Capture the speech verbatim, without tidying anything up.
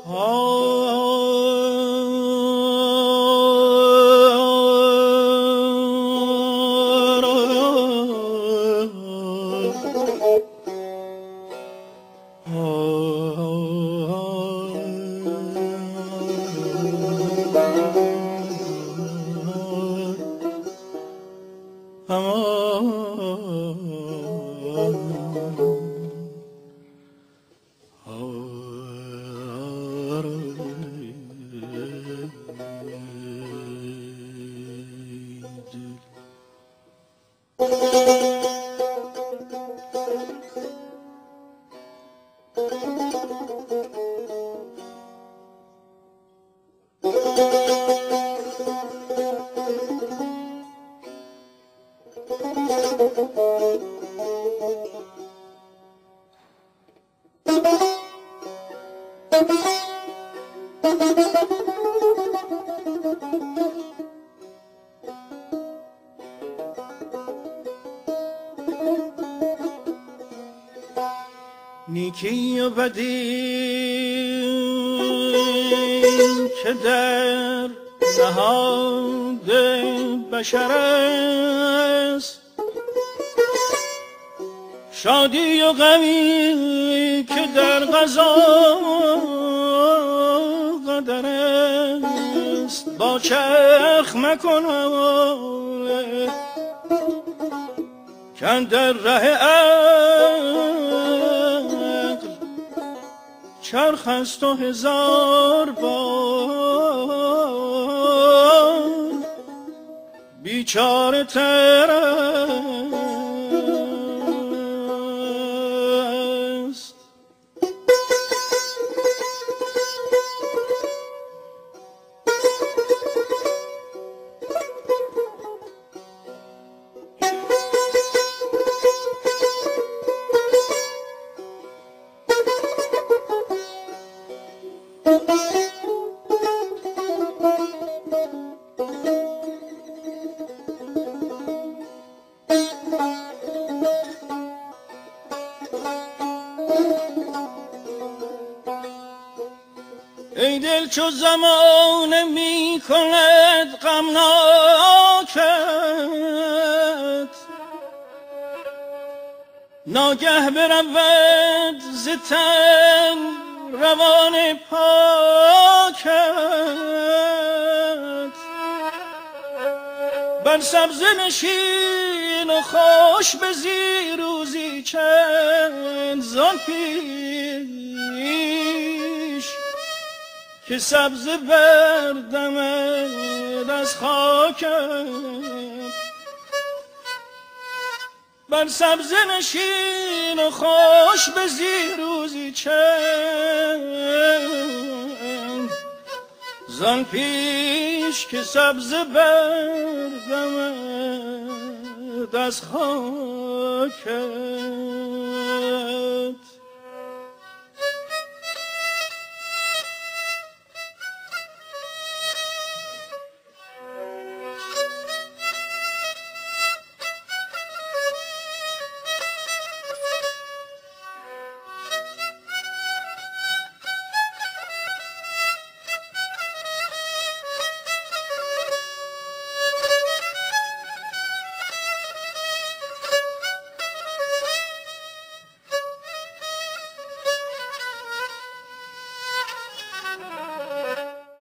نیکی و بدی که در نهاد بشر است، شادی و غمی که در قضا قدر است، با چرخ مکن که در ره عقل چرخ است و هزار بار بیچاره تر است. ای دل چو زمانه می کند غمناکت، ناگه برود ز تن روان پاکت، بر سبزه نشین و خوش بزی روزی چند زان پیش که سبزه بردمد از خاکت. بر سبزه نشین و خوش بزی روزی چند زان پیش که سبزه بردمد از خاکت.